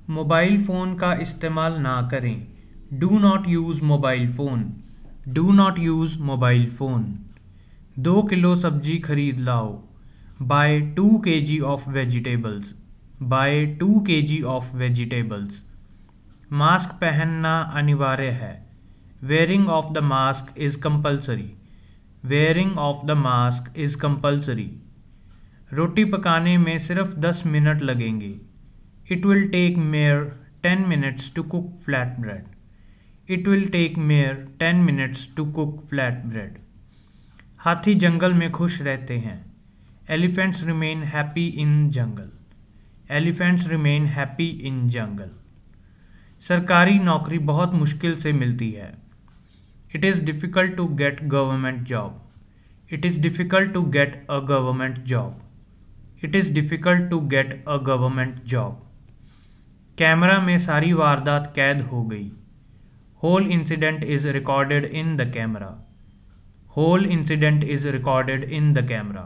Mobile phone का इस्तेमाल ना करें। Do not use mobile phone. Do not use mobile phone. 2 किलो सब्जी खरीद लाओ। Buy 2 kg of vegetables. Buy 2 kg of vegetables. Mask पहनना अनिवार्य है। Wearing of the mask is compulsory. Wearing of the mask is compulsory. रोटी पकाने में सिर्फ 10 मिनट लगेंगे। It will take mere 10 minutes to cook flatbread. It will take mere 10 minutes to cook flatbread. हाथी जंगल में खुश रहते हैं। Elephants remain happy in jungle. Elephants remain happy in jungle. सरकारी नौकरी बहुत मुश्किल से मिलती है। It is difficult to get government job. It is difficult to get a government job. It is difficult to get a government job. Camera में सारी वारदात कैद हो गई। Whole incident is recorded in the camera. Whole incident is recorded in the camera.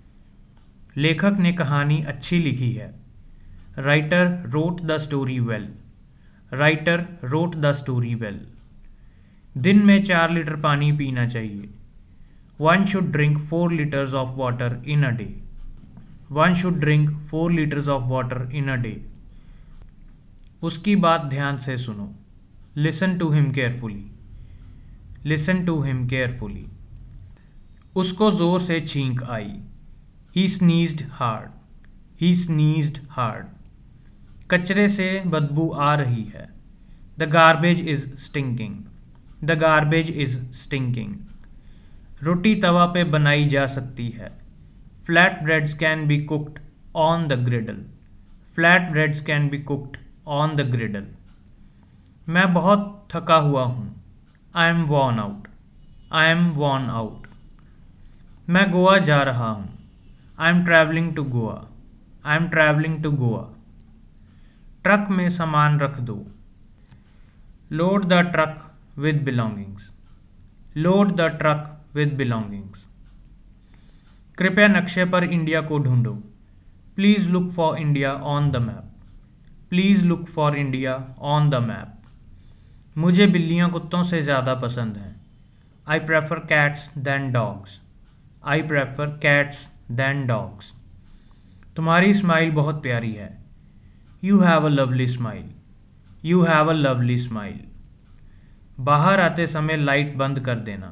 लेखक ने कहानी अच्छी लिखी है। Writer wrote the story well. Writer wrote the story well. दिन में 4 लीटर पानी पीना चाहिए। One should drink 4 liters of water in a day. One should drink 4 liters of water in a day. उसकी बात ध्यान से सुनो। Listen to him carefully. Listen to him carefully. उसको जोर से छींक आई। ही स्नीज्ड हार्ड। ही स्नीज्ड हार्ड। कचरे से बदबू आ रही है। The garbage is stinking. The garbage is stinking. रोटी तवा पे बनाई जा सकती है। Flat breads can be cooked on the griddle. Flat breads can be cooked on the griddle. मैं बहुत थका हुआ हूँ। I am worn out. I am worn out. मैं गोवा जा रहा हूँ। I am travelling to Goa. I am travelling to Goa. Truck में सामान रख दो। Load the truck with belongings. Load the truck with belongings. कृपया नक्शे पर इंडिया को ढूंढो। Please look for India on the map. Please look for India on the map. मुझे बिल्लियाँ कुत्तों से ज़्यादा पसंद हैं। I prefer cats than dogs. I prefer cats than dogs. तुम्हारी स्माइल बहुत प्यारी है। You have a lovely smile. You have a lovely smile. बाहर आते समय लाइट बंद कर देना।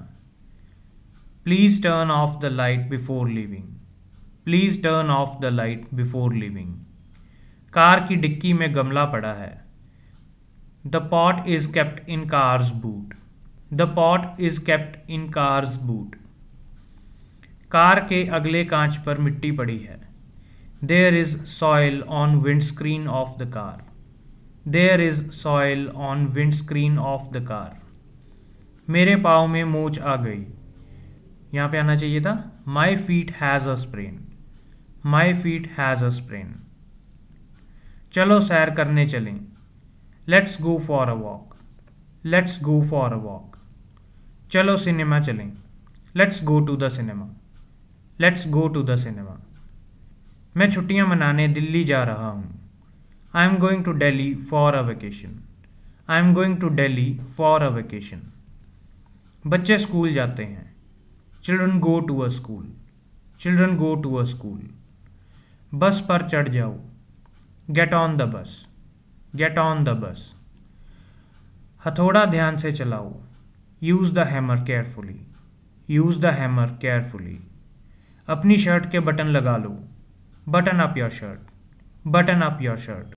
Please turn off the light before leaving. Please turn off the light before leaving. Car की डिक्की में गमला पड़ा है। The pot is kept in car's boot. The pot is kept in car's boot. Car के अगले कांच पर मिट्टी पड़ी है। There is soil on windscreen of the car. There is soil on windscreen of the car. मेरे पाँव में मोच आ गई। यहाँ पे आना चाहिए था my feet has a sprain. My feet has a sprain. चलो सैर करने चलें। Let's go for a walk. Let's go for a walk. चलो सिनेमा चलें। Let's go to the cinema. Let's go to the cinema. मैं छुट्टियां मनाने दिल्ली जा रहा हूँ। I am going to Delhi for a vacation. I am going to Delhi for a vacation. बच्चे school जाते हैं। Children go to a school. Children go to a school. Bus पर चढ़ जाओ। Get on the bus. Get on the bus. हथौड़ा ध्यान से चलाओ। Use the hammer carefully. Use the hammer carefully. अपनी शर्ट के बटन लगा लो। Button up your shirt. Button up your shirt.